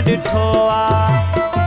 ॾिठो आ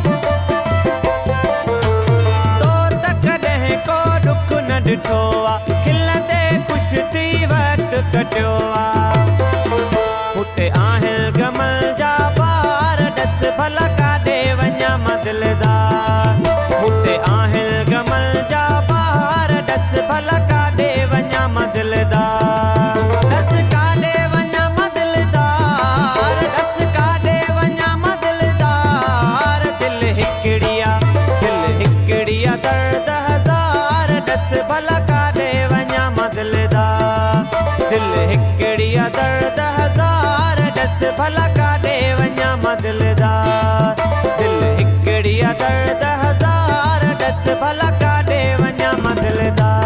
तो त कॾहिं को दुख न ॾिठो आ खिलंदे ख़ुशि थी वक़्तु कटियो आ हुते आहिनि गमल जा ॿार ॾस भला काॾे वञा मां दिलदार हुते आहिनि गमल जा ॿार ॾस भला काॾे वञा मां दिलदार ॾस काॾे वञा मां दिलदार ॾस काॾे वञा मां दिलदार दिलि हिकिड़ी आ दर्द हज़ार ॾस भला काॾे वञा मां दिलदार दिलि हिकिड़ी आ दर्द हज़ार ॾस भला काॾे वञा मां दिलदार दिलि हिकिड़ी आ दर्द हज़ार ॾस भला काॾे वञा मां दिलदार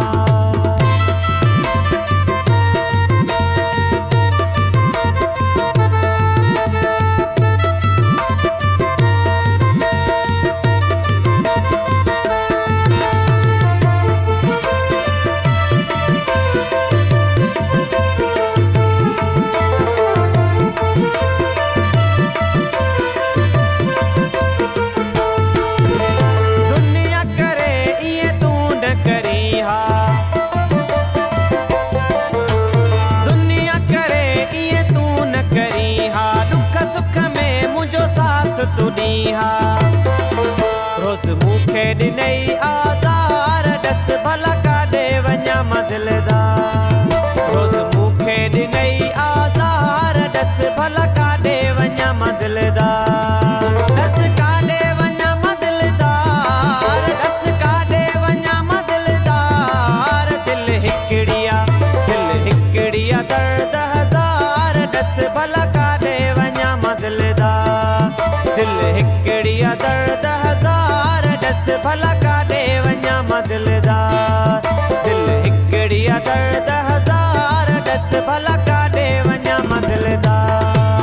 रोज़ मूंखे ॾिनई आज़ार ॾस भला काॾे वञा मां दिलदार रोज़ मूंखे ॾिनई आज़ार ॾस भला काॾे वञा मां दिलदार ॾस काॾे वञा मां दिलदार ॾस काॾे वञा मां दिलदार दिलि हिकिड़ी आ दर्द हज़ार ॾस भला काॾे वञा मां दिलदार दिलि हिकिड़ी आ दर्द हज़ार ॾस भला काॾे वञा मां दिलदार दिलि हिकिड़ी आ दर्द हज़ार ॾस भला काॾे वञा मां दिलदार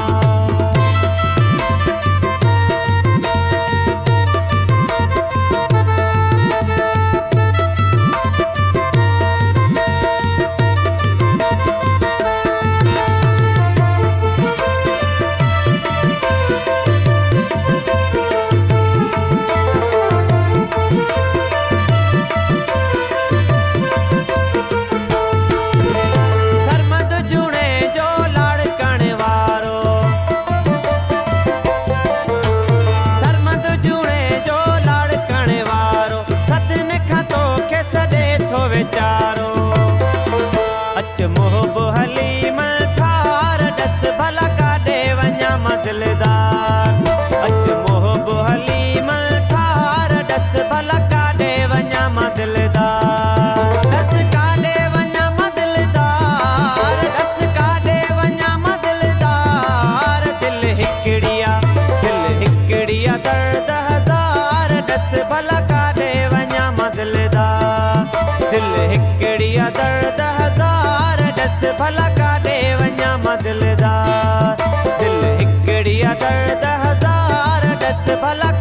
अच मोहब हली मल ठार ॾस भला काॾे वञा मां दिलदार अच मोहब हली मल ठार ॾस भला काॾे वञा मां दिलदार ॾस काॾे वञा मां दिलदार ॾस काॾे वञा मां दिलदार दिलि हिकिड़ी आ दर्द हज़ार ॾस भला काॾे वञा मां दिलदार दिलि हिकिड़ी आ दर्द हज़ार ॾस भला काॾे वञा मां दिलदार दिलि हिकिड़ी आ दर्द हज़ार ॾस भला